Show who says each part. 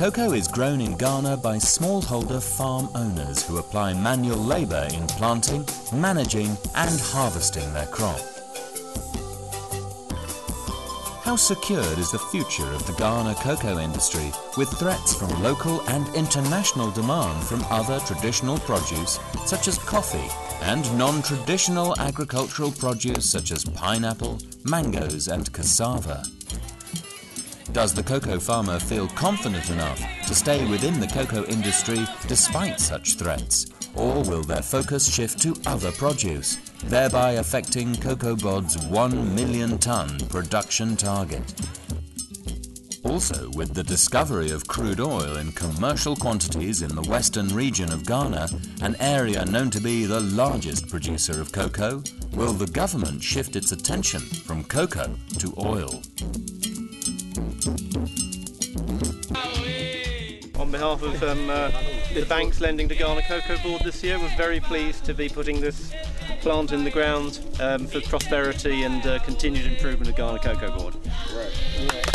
Speaker 1: Cocoa is grown in Ghana by smallholder farm owners who apply manual labour in planting, managing and harvesting their crop. How secured is the future of the Ghana cocoa industry with threats from local and international demand from other traditional produce such as coffee and non-traditional agricultural produce such as pineapple, mangoes and cassava? Does the cocoa farmer feel confident enough to stay within the cocoa industry despite such threats? Or will their focus shift to other produce, thereby affecting Cocoa Bod's 1 million tonne production target? Also, with the discovery of crude oil in commercial quantities in the western region of Ghana, an area known to be the largest producer of cocoa, will the government shift its attention from cocoa to oil?
Speaker 2: On behalf of the banks lending to Ghana Cocoa Board this year, we're very pleased to be putting this plant in the ground for prosperity and continued improvement of Ghana Cocoa Board.
Speaker 3: Right.